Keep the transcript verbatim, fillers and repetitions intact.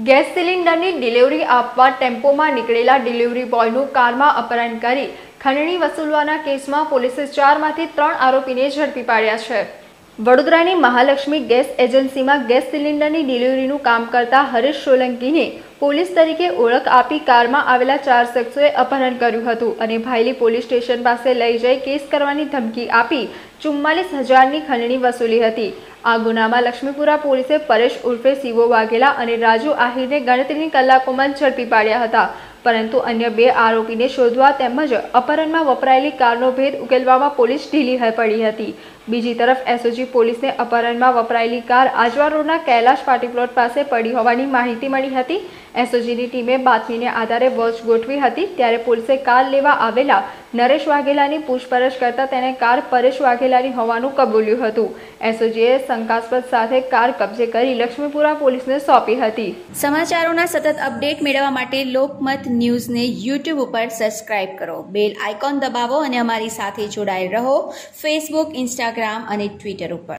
Gas સિલિન્ડરની delivery આપવા ટેમ્પોમાં નીકળેલા ડિલિવરી બોયનું કારમાં અપહરણ કરી ખંડણી વસૂલવાના કેસમાં પોલીસે ચારમાંથી ત્રણ આરોપીને ઝડપી પાડ્યા છે। વડોદરાની મહાલક્ષ્મી ગેસ એજન્સીમાં ગેસ સિલિન્ડરની ડિલિવરીનું કામ કરતા હરીશ સોલંકીને પોલીસ તરીકે ઓળખ આપી કારમાં આવેલા ચાર શખ્સોએ અપહરણ કર્યું હતું અને ભાયલી પોલીસ સ્ટેશન પાસે લઈ જઈ કેસ કરવાની ધમકી આપી ચુમ્માલીસ હજારની ખંડણી વસૂલી હતી। આ ગુનામાં લક્ષ્મીપુરા પોલીસે પરેશ ઉર્ફે શિવો વાઘેલા અને રાજુ આહિરને ગણતરીની કલાકોમાં ઝડપી પાડ્યા હતા, પરંતુ અન્ય બે આરોપીને શોધવા તેમજ અપહરણમાં વપરાયેલી કારનો ભેદ ઉકેલવામાં પોલીસ ઢીલી પડી હતી। બીજી તરફ એસઓજી પોલીસને અપહરણમાં વપરાયેલી કાર આજવા રોડના કૈલાશ પાર્ટી પ્લોટ પાસે પડી હોવાની માહિતી મળી હતી। એસઓજીની ટીમે બાતમીને આધારે વોચ ગોઠવી હતી, ત્યારે પોલીસે કાર લેવા આવેલા નરેશ વાઘેલાની પૂછપરછ કરતા તેને કાર પરેશ વાઘેલાની હોવાનું કબૂલ્યું હતું। એસઓજીએ શંકાસ્પદ સાથે કાર કબજે કરી લક્ષ્મીપુરા પોલીસને સોંપી હતી। સમાચારોના સતત અપડેટ મેળવવા માટે લોકમત ન્યૂઝને યુટ્યુબ ઉપર સબસ્ક્રાઇબ કરો, બેલ આઇકોન દબાવો અને અમારી સાથે જોડાયેલ રહો ફેસબુક, ઇન્સ્ટાગ્રામ અને ટ્વિટર ઉપર।